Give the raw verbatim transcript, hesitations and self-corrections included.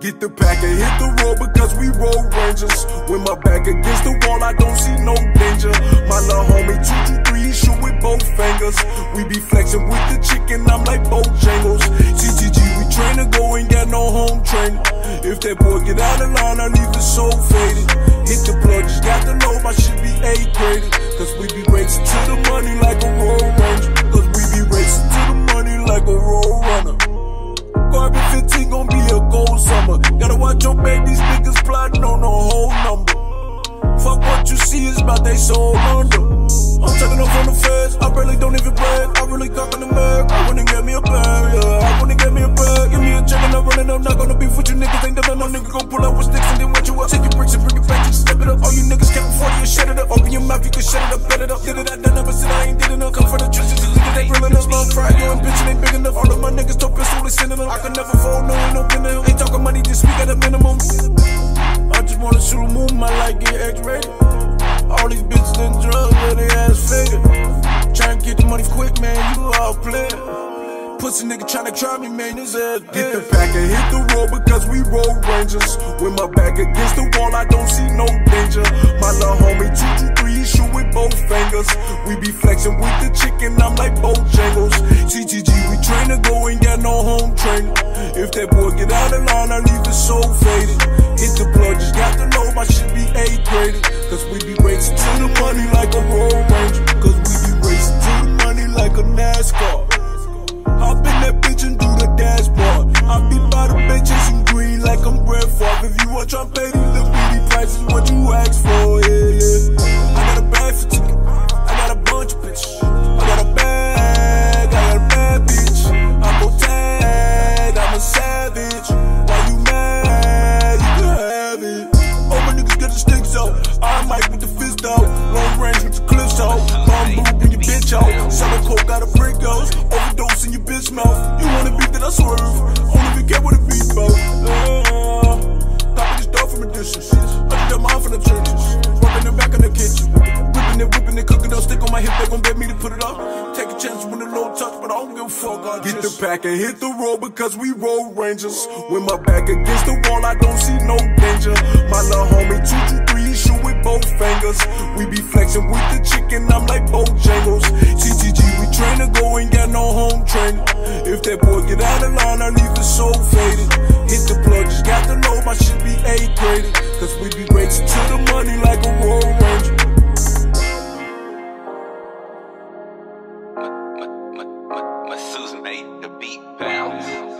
Get the pack and hit the road because we road rangers. With my back against the wall, I don't see no danger. My little homie two two three, he shoot with both fingers. We be flexing with the chicken, I'm like Bojangles. T T G, we train to go, ain't got no home training. If that boy get out of line, I leave it so faded. Hit the plug, just got the low, my shit be A graded. Cause we be racing to the money like a road ranger. Cause we be racing to the money like a road runner. Carbon fifteen gon' be a gold summer. Gotta watch your back, these niggas plotting on the whole number. Fuck what you see, it's about they soul under. I'm taking off on the feds, I really don't even brag. I really cock in the mag, I wanna get me a bag, yeah. I wanna get me a bag, give me a check and I'm running up. Not gonna beef with you niggas, ain't done no nigga gon' pull out with sticks and then wet you up. Take your bricks and bring it back, just step it up. All you niggas kept forty and shut it up. Open your mouth, you can shut it up, bet it up. Did it, I done never said I ain't did enough. Come for the trenches, these niggas ain't real enough. Long fry, you and bitch, it ain't big enough. All of my niggas don't pistol, they sending them. I can never fold, no, ain't no pinning. Ain't talking money, just speak at a minimum. I just wanna shoot a move, my life get X-rated. All these bitches and drugs, where they ass figured. Tryna get the money quick, man, you all play. Pussy nigga tryna try me, man, this ass dead. Get the pack and hit the road because we road rangers. With my back against the wall, I don't see no danger. My little homie two two three, he shoot with both fingers. We be flexing with the chicken, I'm like Bojangles. T T G, we train to go, ain't got no home training. If that boy get out of line, I leave it so faded. Hit the plug, just got the low, my shit be A graded. Cause we be racing to the money like a road ranger. Cause we be racing to the money like a NASCAR. Hop in that bitch and do the dashboard. I be by the bitches in green like I'm Brett Favre. If you want try pay these little bitty prices, what you ask for, yeah, yeah. I got a bag for ticket, I got a bunch of bitches. I got a bag, I got a bad bitch. I'm gon' tag, I'm a savage. Why you mad? You can have it. All my niggas got the sticks out. I'm Mike with the fist out. Long range with the clips out. Long move in your bitch out. Selling coke out of brick goes. Overdose in your bitch mouth. You wanna beef that I swerve. Only if you get what it beat about. Uh, Top of this door from a distance. I did that mine from the churches. Working them back in the kitchen. Whipping it, whipping it, cooking up. Stick on my hip, they gon' bet me to put it up. Take a chance when the low touch, but I don't give a fuck. I get the pack and hit the road because we road rangers. With my back against the wall, I don't see no danger. My little homie two two three, he shoot with both fingers. We be flexing with the chicken, I'm like Bojangles. T T G, we train to go, ain't got no home training. If that boy get out of line, I leave it so faded. Hit the plug, just got the low, my shit be A graded. Cause we be racing to the money like a road ranger. My Susan made the beat bounce.